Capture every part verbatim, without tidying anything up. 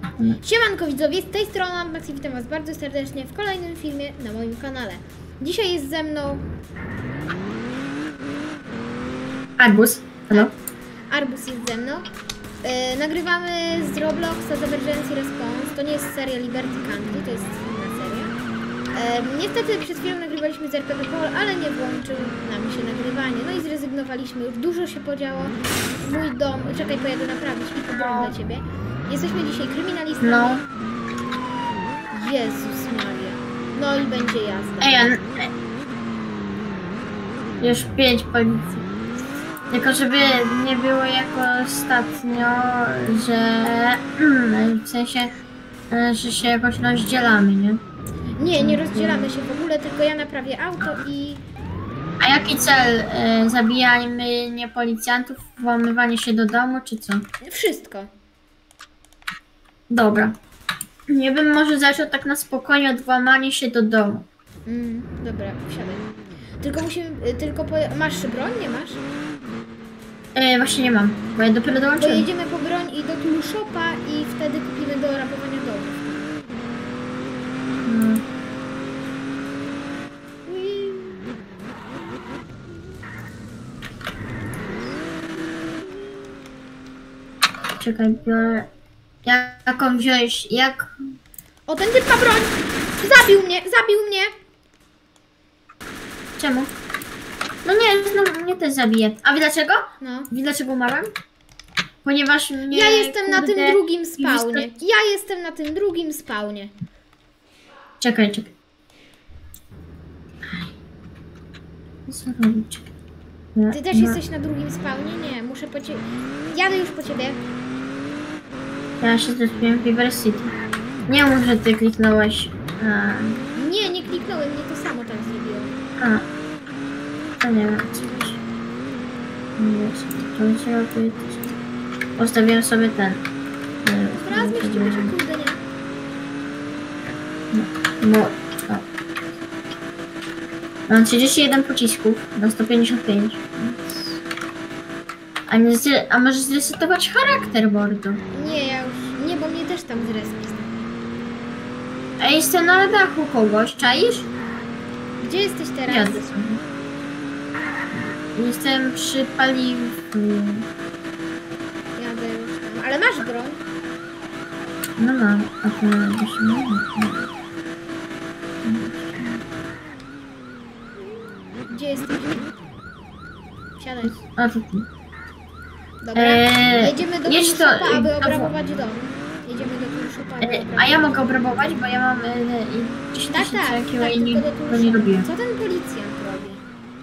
Siemanko widzowie, z tej strony Maxi, witam was bardzo serdecznie w kolejnym filmie na moim kanale. Dzisiaj jest ze mną... Arbus, halo? Arbus jest ze mną. Yy, nagrywamy z Robloxa z Emergency Response. To nie jest seria Liberty Country, to jest inna seria. Yy, niestety przed chwilą nagrywaliśmy z R P G Pol, ale nie włączył nam się nagrywanie. No i zrezygnowaliśmy, już dużo się podziało. Mój dom... Czekaj, pojadę naprawić i pobrałem dla ciebie. Jesteśmy dzisiaj kryminalistami. No. Jezus Maria. No i będzie jazda. Ej, an... Już pięć policji. Tylko żeby nie było jako ostatnio, że w sensie, że się jakoś rozdzielamy, nie? Nie, nie rozdzielamy się w ogóle, tylko ja naprawię auto i... A jaki cel? Zabijanie nie policjantów, włamywanie się do domu, czy co? Wszystko. Dobra. Nie bym może zaczął tak na spokojnie od włamania się do domu. Mm, dobra, wsiadaj. Tylko musimy, tylko po... Masz broń? Nie masz? E, właśnie nie mam, bo ja dopiero dołączyłem. Pojedziemy po broń i do tool shopa i wtedy kupimy do rabowania domu. Hmm. Czekaj, biorę... Jaką wziąłeś? Jak? O, ten typ ma broń! Zabił mnie! Zabił mnie! Czemu? No nie, znowu mnie też zabije. A wie dlaczego? No. Wie dlaczego umarłem? Ponieważ mnie... Ja jestem kurde, na tym drugim spawnie. wystarczy... Ja jestem na tym drugim spawnie. Czekaj, czekaj. Co robić? Ty też no. jesteś na drugim spawnie? Nie, muszę po ciebie... Jadę już po ciebie. Ja się zrespiłem w River City. Nie mów, że ty kliknąłeś. A, Nie, nie kliknąłem, nie to samo tak zrobiłem. a. To nie wiem, co wiesz. Nie wiem, co to robię. Postawiłem sobie ten. Dobra, zmieścimy się, kurde, nie. No, o. Mam trzydzieści jeden pocisków na sto pięćdziesiąt pięć. A, nie zre... A możesz zresetować charakter, mordo. Nie, ja już... Nie, bo mnie też tam zrespi. A jestem na dachu kogoś, czaisz? Gdzie jesteś teraz? Jadę sobie. Jestem przy paliwie. Jadę już tam. Ale masz broń? No mam, a to właśnie nie wiem. Gdzie jesteś? Siadaj. A to ty. Dobra, Eee, jedziemy do jedź tool to, shopa, aby to- obrabować dom. Jedziemy do tool shopa, aby E, obrabować. A ja mogę obrabować, bo ja mam e, dziesięć Tak, tysięcy tak, jakiego tak, ja nie, tylko do tool to nie shopa. robię. Co ten policjant robi?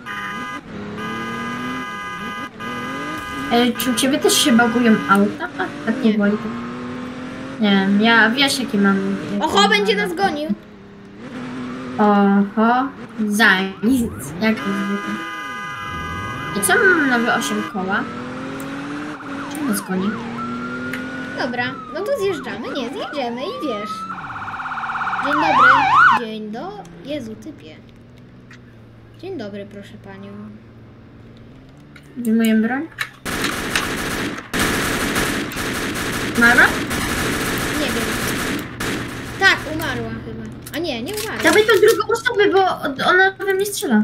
E, czy u ciebie też się bagują auta? A, tak nie Nie. boli. Tak. Nie wiem, ja wiesz jaki mam... Jaki Oho, mam- będzie nas gonił! Oho, zajnic, jak to zwykle. I co mam nowe osiem koła? Czemu nas goni? Dobra, no to zjeżdżamy, nie, zjedziemy i wiesz. Dzień dobry. Dzień do... Jezu, typie. Dzień dobry, proszę panią. Wyjmuję broń? Mara? Nie wiem. Tak, umarła chyba. A nie, nie umarła. Dawaj tą drugą osobę, bo ona we mnie strzela.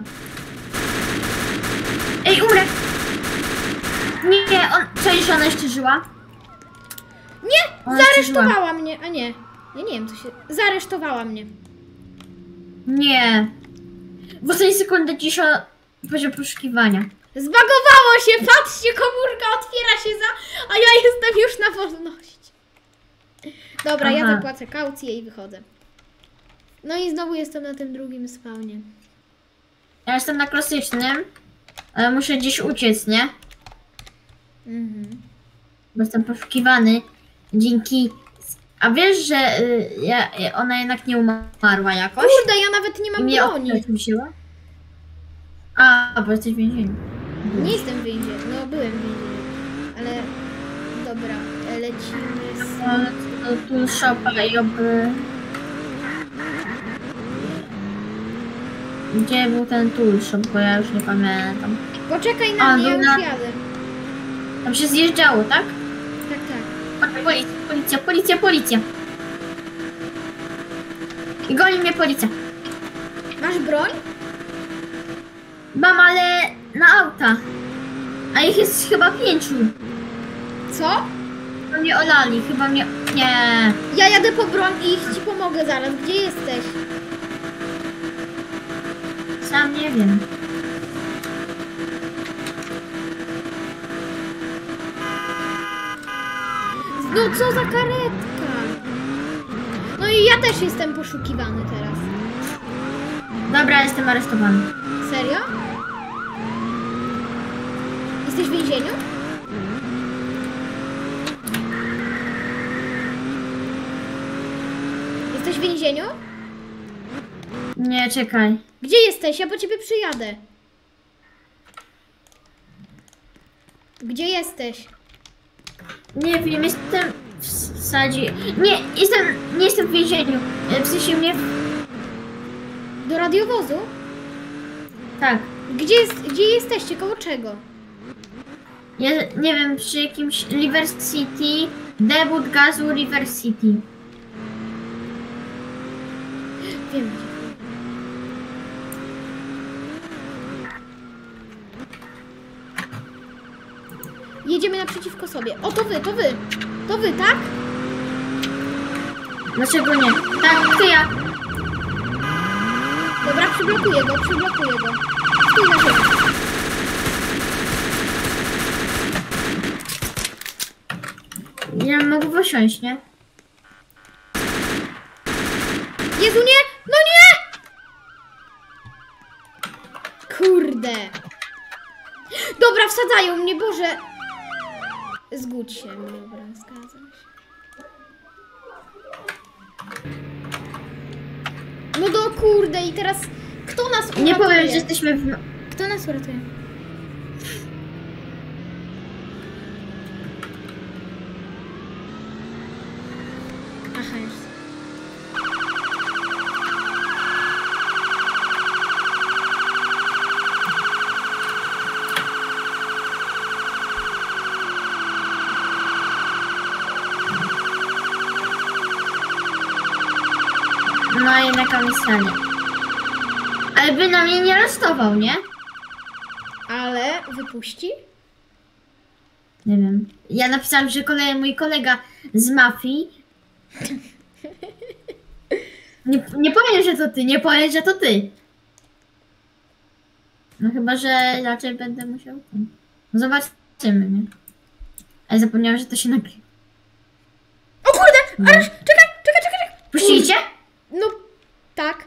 Ej, umrę! Nie, on... Czaisz, że ona jeszcze żyła? Nie! Ona jeszcze Zaresztowała mnie! A nie. Ja nie wiem, co się... Zaresztowała mnie. Nie. W ostatniej sekundy cisza poziom poszukiwania. Zbagowało się! Patrzcie, komórka otwiera się za... A ja jestem już na wolności. Dobra, ja Aha. zapłacę kaucję i wychodzę. No i znowu jestem na tym drugim spawnie. Ja jestem na klasycznym, ale muszę gdzieś uciec, nie? Mhm. Bo jestem poszukiwany dzięki... A wiesz, że y, ja, ona jednak nie umarła jakoś? Kurde, ja nawet nie I mam mnie broni. odtąd wzięła? A, bo jesteś w więzieniu. Nie jestem w więzieniu. No, byłem w więzieniu. Ale... Dobra, lecimy z... No, to tu shopa i oby... Gdzie był ten tool shop, bo ja już nie pamiętam. Poczekaj na A, mnie, ja już dobra. jadę. Tam się zjeżdżało, tak? Tak, tak. Poczekaj, policja, policja, policja. I goni mnie policja. Masz broń? Mam, ale na auta. A ich jest chyba pięciu. Co? Chyba mnie olali, chyba mnie... Nie. Ja jadę po broń i ci pomogę zaraz. Gdzie jesteś? Sam nie wiem. No co za karetka? No i ja też jestem poszukiwany teraz. Dobra, jestem aresztowany. Serio? Jesteś w więzieniu? Jesteś w więzieniu? Nie, czekaj. Gdzie jesteś? Ja po ciebie przyjadę. Gdzie jesteś? Nie wiem, jestem w sadzie. Nie, jestem, nie jestem w więzieniu. E, W sensie mnie... Do radiowozu? Tak. Gdzie, jest, gdzie jesteście? Koło czego? Ja nie wiem, przy jakimś River City, debut gazu River City. Wiem gdzie. Jedziemy naprzeciwko sobie. O, to wy, to wy. To wy, tak? Dlaczego nie? Tak, to ja. Dobra, przyblokuję go, przyblokuję go. Stój na ziemi. Ja mogę posiąść, nie? Jezu, nie! No nie! Kurde. Dobra, wsadzają mnie, Boże. Zgódź się, dobra, zgadzam się. No do kurde i teraz kto nas uratuje? Nie powiem, że jesteśmy w... Kto nas uratuje? Aha, już. No i na komisarię. Ale by na mnie nie aresztował, nie? Ale wypuści? Nie wiem. Ja napisałam, że kolej, mój kolega z mafii... Nie, nie powiem, że to ty, nie powiem, że to ty. No chyba, że raczej będę musiał... No zobaczymy, nie? Ale zapomniałam, że to się nagrywa. O kurde! Ależ, czekaj, czekaj, czekaj, czekaj! Puścicie? No, tak.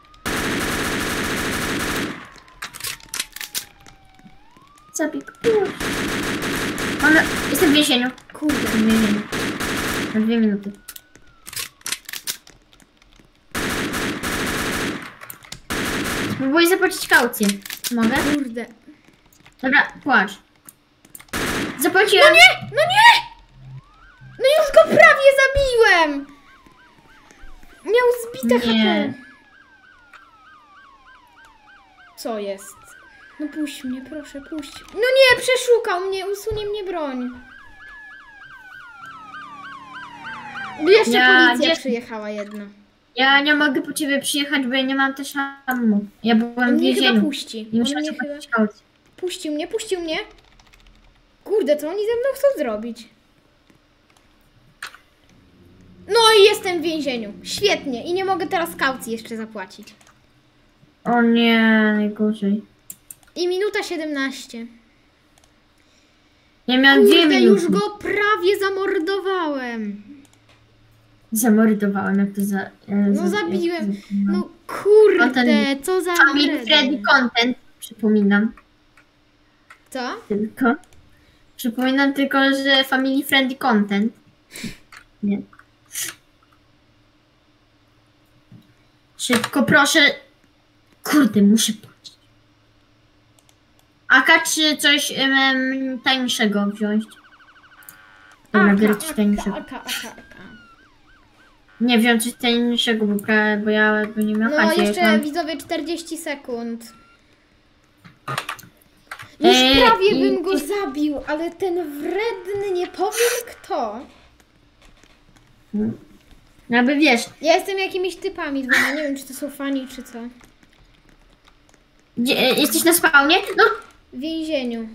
Zabik. Mamy... Jestem w więzieniu. Kurde. Jestem w więzieniu. Na dwie minuty. Spróbuję zapłacić kaucję. Mogę? Kurde. Dobra, płacz. Zapłaciłem. No nie! No nie! No już go prawie zabiłem! Miał zbite Nie. H P. Co jest? No puść mnie, proszę, puść. No nie, przeszukał mnie, usunie mnie broń. Jeszcze Ja policja nie- przyjechała jedna. Ja nie mogę po ciebie przyjechać, bo ja nie mam też ammo. Ja byłem On w mnie chyba więzieniu. puści. I On musiałam mnie chyba... zapłacić kaucję. Puścił mnie, puścił mnie. Kurde, co oni ze mną chcą zrobić? No i jestem w więzieniu. Świetnie. I nie mogę teraz kaucji jeszcze zapłacić. O nie, najgorzej. I minuta siedemnaście. Ja miałam dwie Kurde, minuty. już go prawie zamordowałem. Zamordowałem, jak to za... e, No za- zabiłem. jak to- No kurde, Content- co za Family wredny. Friendly Content, przypominam. Co? Tylko. Przypominam tylko, że Family Friendly Content. Nie. Szybko, proszę. Kurde, muszę płacić. Aka czy coś em, tańszego wziąć? Dobra, Aka, biorę coś aka, tańszego. aka, aka, aka. Nie wziąłem coś tańszego, bo, pra, bo ja bo nie miałam No chacie, jak jeszcze mam- widzowie czterdzieści sekund. Już Eee, prawie i- bym go zabił, ale ten wredny, nie powiem kto. Jakby wiesz, Ja jestem jakimiś typami dwoma, nie wiem czy to są fani czy co. gdzie, jesteś na spawnie? No. W więzieniu.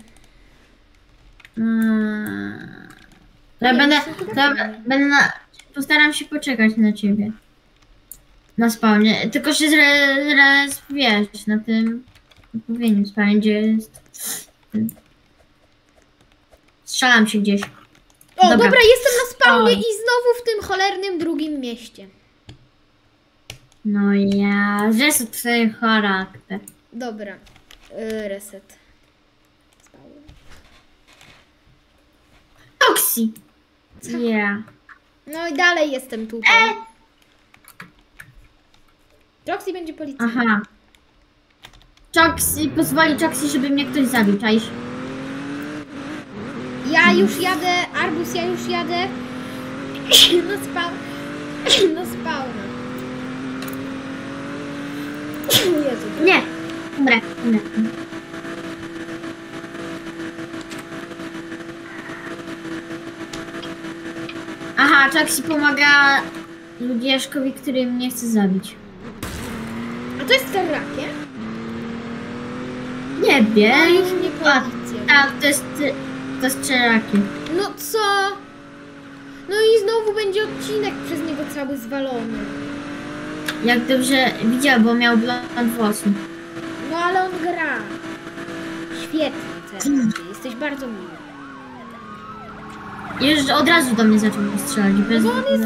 Hmm. To ja Nie, będę, są chyba to ja fajne. będę na, postaram się poczekać na ciebie. Na spawnie. Tylko się zaraz, wiesz, na tym odpowiednim spawnie, gdzie jest. Strzelam się gdzieś. O, dobra, Dobra. jestem na spawnie O. i znowu w tym cholernym drugim mieście. No ja, że to twój charakter. Dobra. Yy, reset. Spawn. Toxi. Yeah. No i dalej jestem tutaj. Roxy będzie policjantem. Aha. Toxi, pozwoli Toxi, żeby mnie ktoś zabił, czaisz? Ja już jadę, Arbus, ja już jadę. No spawn. No spawna. Jezu. Nie. Dobra, dobra. Aha, Toxi pomaga ludzieszkowi, który mnie chce zabić. A to jest terrakie? Nie wiem. No już nie A, policja. tak, to jest, to jest czeraki. No co? No i znowu będzie odcinek przez niego cały zwalony. Jak dobrze widział, bo miał blond włosy. No ale on gra. Świetnie, Terrakie. Jesteś bardzo miły. Już od razu do mnie zaczął strzelać. Bez... No bo on jest-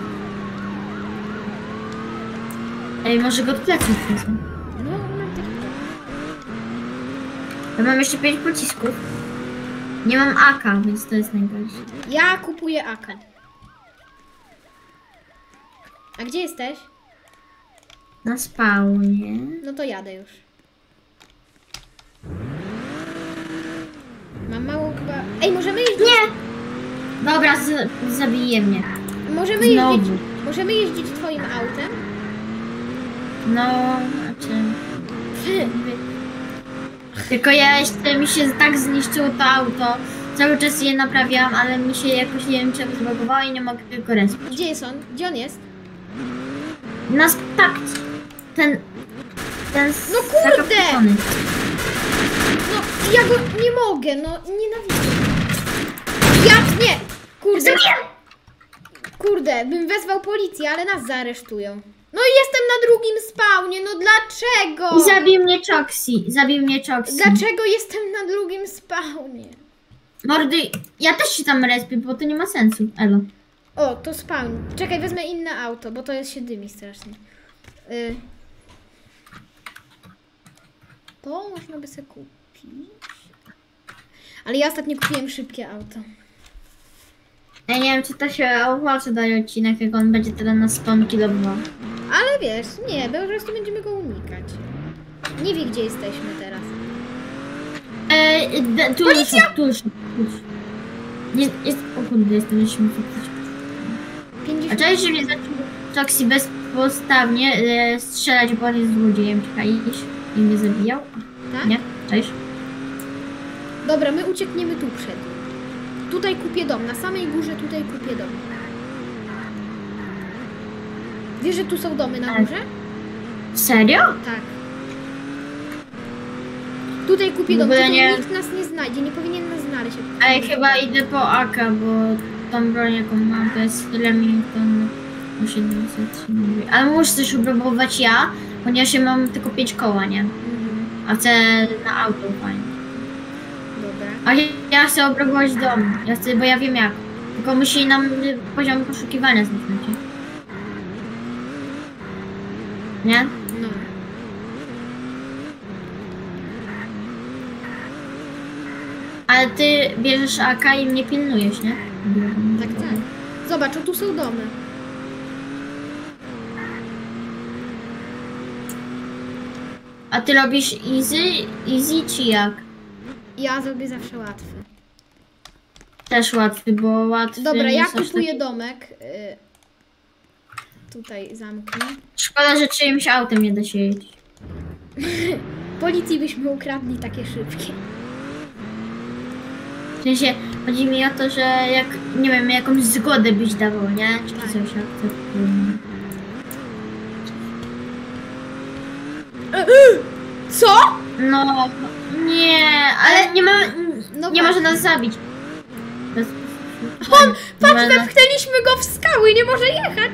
Ej, może go od pleców wezmę. No, mam tak. Ja mam jeszcze pięć pocisków. Nie mam A K, więc to jest najgorsze. Ja kupuję A K. A gdzie jesteś? Na spawnie. No to jadę już. Mam mało chyba... Ej, możemy jeździć... Nie! Dobra, z, zabije mnie. Możemy Znowu. jeździć... Możemy jeździć twoim autem? No, znaczy... Tylko ja jeszcze mi się tak zniszczyło to auto. Cały czas je naprawiałam, ale mi się jakoś nie wiem czemu zbagowało i nie mogę tylko respić. Gdzie jest on? Gdzie on jest? Na tak. Ten. Ten. No kurde! zakapczony. No, ja go nie mogę, no nienawidzę. Ja nie! Kurde. Kurde, bym wezwał policję, ale nas zaaresztują. No i jestem na drugim spawnie, no dlaczego? I zabił mnie Toxi. Zabił mnie Toxi. Dlaczego jestem na drugim spawnie? Mordy, ja też się tam respię, bo to nie ma sensu. Elo. O, to spawn. Czekaj, wezmę inne auto, bo to jest się dymi strasznie. Y... To można by sobie kupić. Ale ja ostatnio kupiłem szybkie auto. Ja nie wiem, czy to się opłaca daje odcinek, jak on będzie teraz na sto kilometrów. Ale wiesz, nie, po prostu będziemy go unikać. Nie wie, gdzie jesteśmy teraz. Eee, d- tu Policja! już, tu już, tu już. Jest, jest, o kurde, jestem jeszcze faktycznie. A pięćdziesiąt... cześć, że mnie zaczął Toxi bezpodstawnie e, strzelać, bo on jest złodziejem, czekaj, i mnie zabijał. Tak? Nie? Cześć. Dobra, my uciekniemy tu przed nim. Tutaj kupię dom, na samej górze tutaj kupię dom. Wiesz, że tu są domy na Tak. górze? Serio? Tak. Tutaj kupię W dom, ogóle tutaj nie- nikt nas nie znajdzie, nie powinien nas znaleźć. A ja chyba idę po A K, bo tą broń jaką mam to jest Remington siedemset. Ale muszę też upróbować ja, ponieważ ja mam tylko pięć koła, nie? Mhm. A chcę na auto fajnie. Dobra. A ja, ja chcę obrabować dom. Ja chcę, bo ja wiem jak. Tylko musi nam y, poziom poszukiwania zniknąć. Nie? No. Ale ty bierzesz A K i mnie pilnujesz, nie? Tak, tak. Zobacz, o tu są domy. A ty robisz easy, easy czy jak? Ja zrobię zawsze łatwy. Też łatwy, bo łatwy Dobra, nie ja jest aż kupuję taki- domek. Y... Tutaj zamknę. Szkoda, że czyimś autem nie da się jeździć. Policji byśmy ukradli takie szybkie. W sensie, Chodzi mi o to, że jak, nie wiem, jakąś zgodę byś dawał, nie? Czy coś jak to... Co? No, nie, ale nie ma, No nie właśnie. może nas zabić. Bez... On, nie patrz, ma- wepchnęliśmy go w skały, nie może jechać.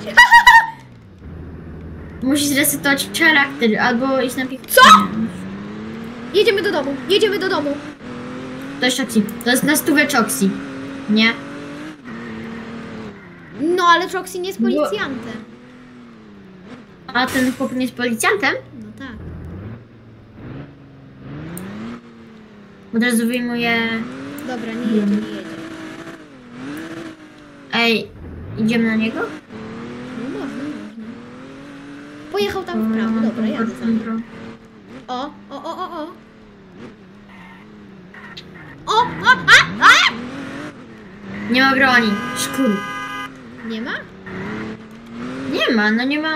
Musi zresetować charakter, albo iść na pik... Co? Jedziemy do domu, jedziemy do domu. To jest Choxi, to jest na stówę Choxi, nie? No, ale Choxi nie jest policjantem. A ten chłop nie jest policjantem? No tak. Od razu wyjmuje... Dobra, nie jedzie, nie jedzie. Ej, idziemy na niego? No można, można. Pojechał tam w prawo, dobra, jadę za nim. O, o, o, o, o. O, o, a, a! Nie ma broni, szkur. Nie ma? Nie ma, no nie ma...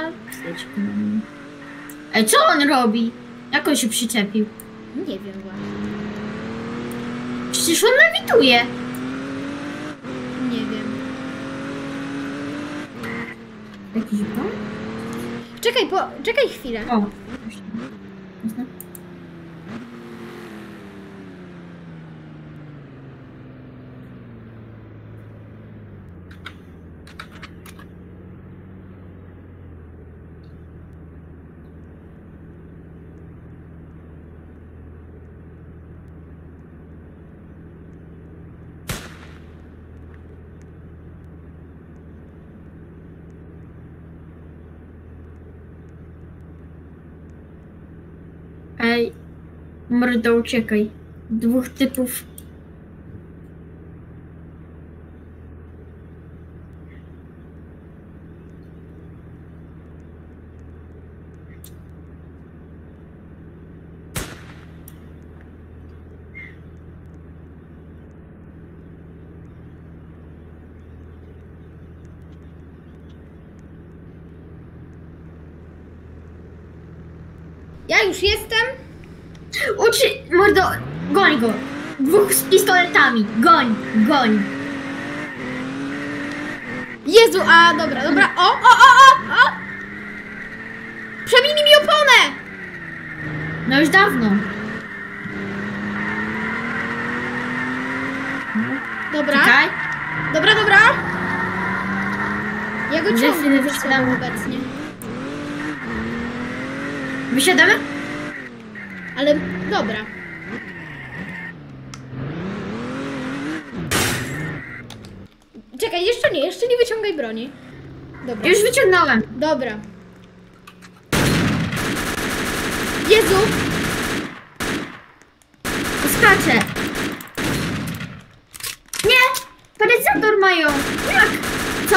Ej, co on robi? Jak on się przyczepił? Nie wiem właśnie. Przecież on nawituje. Nie wiem. Jakiś błąd? Czekaj, po, czekaj chwilę. O. Jasne. Ej, mordo, uciekaj. Dwóch typów. Ja już jestem. Uczy, mordo, goń go. Dwóch z pistoletami. Goń, goń. Jezu, a dobra, dobra. O, o, o, o, o! Przebili mi oponę! No już dawno. Dobra, Czekaj. dobra, dobra. Ja go Gdzie ciągnę chwilę ze sobą wysiadamy? obecnie. Wysiadamy? Ale dobra. Czekaj, jeszcze nie, jeszcze nie wyciągaj broni. Dobra. Już wyciągnąłem. Dobra. Jezu! Skaczę. Nie! Paryzator mają. Jak? Co?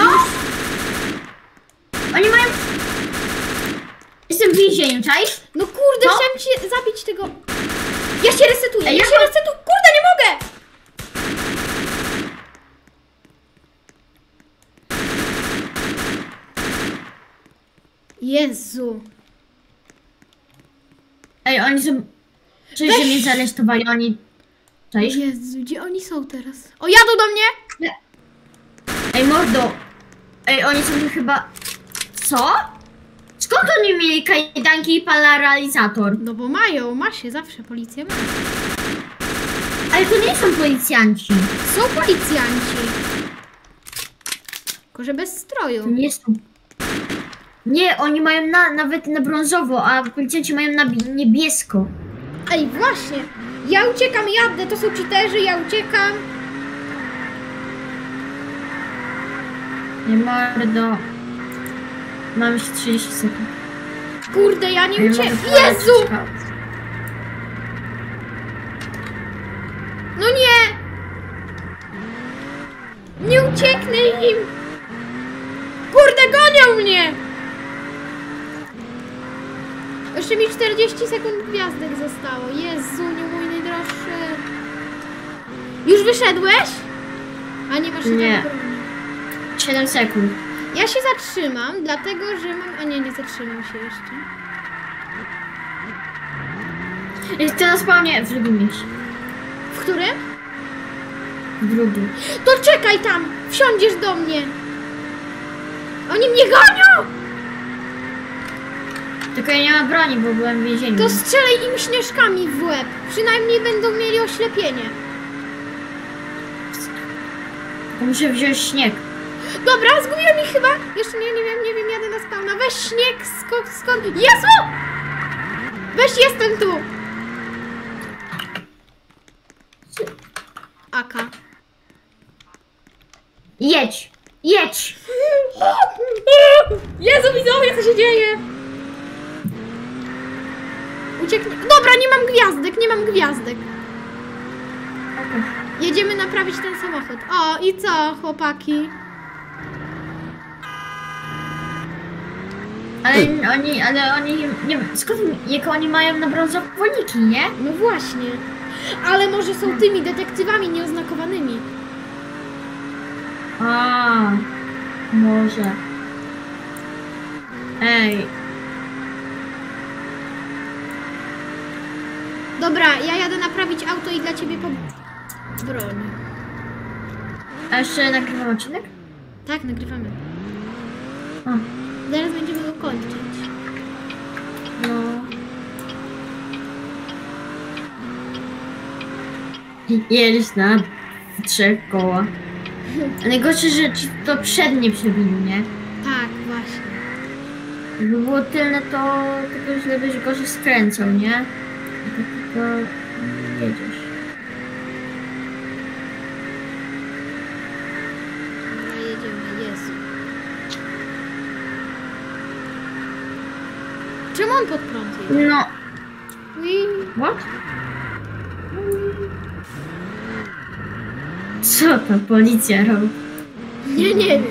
Oni mają... Jestem w więzieniu, czaisz? No kurde, Co? chciałem cię zabić tego. Ja się resetuję, Ej, ja ja się mam- resetuję. Kurde, nie mogę! Jezu. Ej, oni są... Cześć, Weź. że mnie zaresztowali, oni... Czaisz? Jezu, gdzie oni są teraz? O, jadą do mnie! Ej, mordo! Ej, oni są tu chyba... Co? Skąd oni mieli kajdanki i paralizator? No bo mają, ma się zawsze, policja ma. Ale to nie są policjanci. Są policjanci. Tylko, że bez To stroju. nie są... Nie, oni mają na, nawet na brązowo, a policjanci mają na bi- niebiesko. Ej, właśnie. Ja uciekam, jadę, to są cheaterzy, ja uciekam. Nie, mordo. Mam jeszcze trzydzieści sekund. Kurde, ja nie Ja uciekam. mogę polecieć Jezu! chaos. No nie! Nie ucieknę im! Kurde, gonią mnie! Jeszcze mi czterdzieści sekund gwiazdek zostało. Jezu, nie mój najdroższy. Już wyszedłeś? A nie masz Nie. tam broni. siedem sekund. Ja się zatrzymam, dlatego że mam... A nie, nie zatrzymam się jeszcze. Jest to na spawnie w drugim mieście. W którym? w drugi. To czekaj tam! Wsiądziesz do mnie! Oni mnie gonią! Tylko ja nie mam broni, bo byłem w więzieniu. To strzelaj im śnieżkami w łeb. Przynajmniej będą mieli oślepienie. To muszę wziąć śnieg. Dobra, zgubiłem ich chyba. Jeszcze nie, nie wiem, nie wiem, jadę na spawna. Weź śnieg, skąd, skąd? Jezu! Weź, jestem tu! Aka. Jedź! Jedź! Jezu, widzowie, co się dzieje? Ucieknie. Dobra, nie mam gwiazdek, nie mam gwiazdek. Jedziemy naprawić ten samochód. O, i co, chłopaki? Ale oni, ale oni, nie wiem, skąd, jak oni mają na brązowolniki, nie? No właśnie. Ale może są tymi detektywami nieoznakowanymi. A, może. Ej. Dobra, ja jadę naprawić auto i dla ciebie po... broń. A jeszcze nagrywam odcinek? Tak, nagrywamy. A, Zaraz będziemy go kończyć. no. Jedziesz na trzech kołach. A najgorsze, że ci to przednie przebiło, nie? Tak, właśnie. Jakby było tylne, to tylko źle byś gorzej skręcał, nie? I to tylko jedziesz. Dobra, jedziemy, Jezu. Czemu on pod prąd jedzie? No. Ui. What? Co ta policja robi? Nie, nie wiem.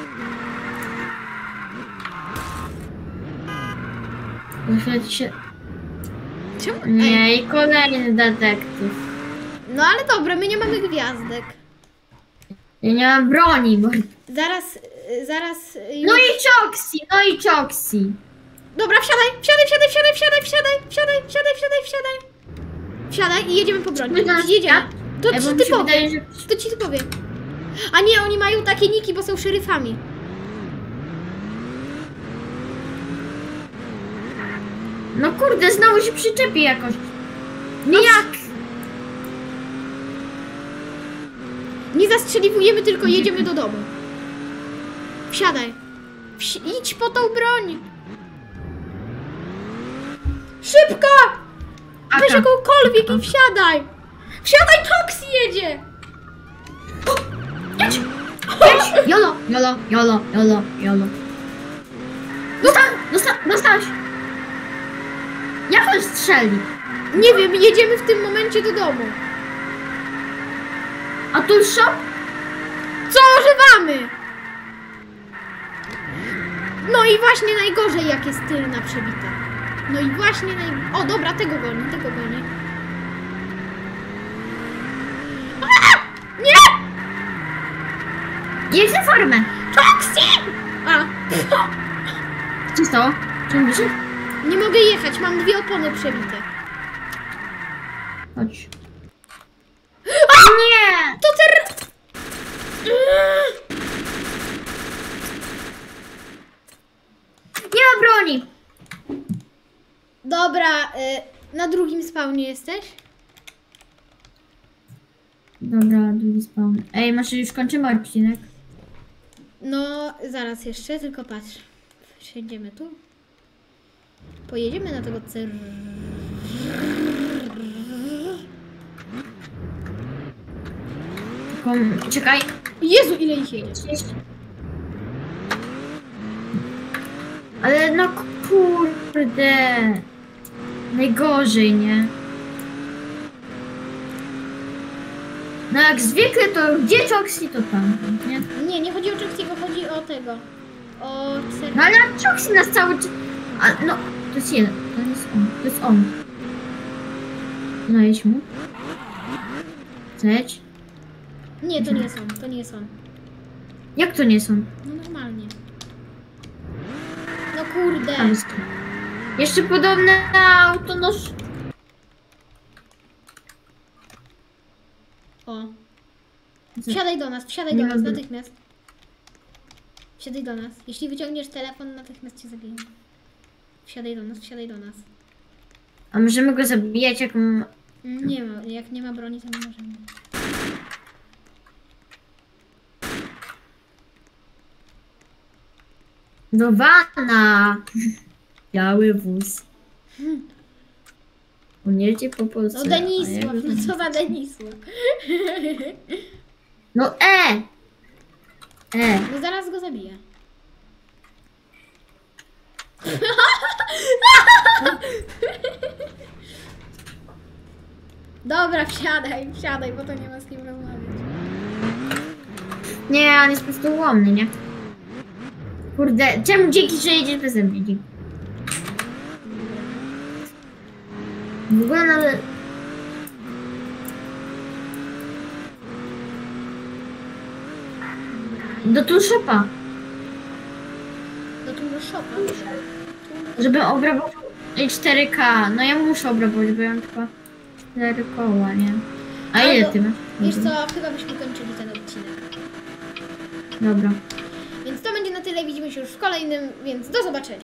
Muszę się... Czemu? Ej. Nie, i kolejny detektyw. No ale dobra, my nie mamy gwiazdek. Ja nie mam broni, bo... Zaraz, y, zaraz... y, No już- i Choxi, no i Choxi. Dobra, wsiadaj, wsiadaj, wsiadaj, wsiadaj, wsiadaj, wsiadaj, wsiadaj, wsiadaj, wsiadaj, wsiadaj. Wsiadaj i jedziemy po broń. Spójrz na Jedziemy. świat. To Ej, bo ci mi ty się powie. wydaje, że... To ci ty powie. A nie, oni mają takie niki, bo są szeryfami. No kurde, znowu się przyczepi jakoś. No jak? Nie zastrzeliwujemy, tylko jedziemy do domu. Wsiadaj. Wsi idź po tą broń. Szybko! Weź Aka. jakąkolwiek i wsiadaj. Wsiadaj, Toxi jedzie. Jedź! Jedź! Jolo, jolo, jolo, jolo, jolo. Dosta, dosta, dostałeś! Jak on strzeli? Nie wiem, jedziemy w tym momencie do domu. A tu shop? Co używamy? No i właśnie najgorzej, jak jest tylna przebita. No i właśnie naj... O, dobra, tego goni, tego goni. A! Nie! Jedź na formę! Toxi! A, Co stało? Czy mi się? nie mogę jechać, mam dwie opony przebite. Chodź. Nie! To ter... Nie ma broni! Dobra, y, na drugim spawnie jesteś? Dobra, drugi spawn. Ej, może już kończymy odcinek? No, zaraz jeszcze, tylko patrz. Siedzimy tu. Pojedziemy na tego cer... Tylko, czekaj. Jezu, ile ich jedzie. Ale no kurde. Najgorzej, nie? No jak zwykle to gdzie Choxi to tam, nie? Nie, nie chodzi o Choxiego, chodzi o tego. O cer... No ale Choxi nas cały czas... A, no, to jest jeden, to jest on, to jest on. Znajdź mu. Cześć. Nie, to nie jest on, to nie jest on. Jak to nie są? No normalnie. No kurde. A, jest to. Jeszcze podobne na auto, no... O. Wsiadaj do nas, wsiadaj Nie do nas mogę. natychmiast. Wsiadaj do nas. Jeśli wyciągniesz telefon, natychmiast cię zabiję. Wsiadaj do nas, wsiadaj do nas. A możemy go zabijać jak... m- Nie ma, jak nie ma broni, to nie możemy. Do wana! Biały wóz. On jedzie po Polsce. No a Denisław, ja go- no co za Denisław? No e! E! No zaraz go zabiję. Dobra, wsiadaj, wsiadaj, bo to nie ma z kim rozmawiać. Nie, on jest po prostu ułomny, nie? Kurde, czemu dzięki, że jedziesz bez zabili? W ogóle nawet... Do Toolshopa, Do tu shopa. żeby obrabował cztery K. No ja muszę obrabować, bo ja mam tylko cztery koła, nie? A Ale ile to- ty masz? Wiesz co, chyba byśmy kończyli ten odcinek. Dobra. Więc to będzie na tyle, widzimy się już w kolejnym, więc do zobaczenia.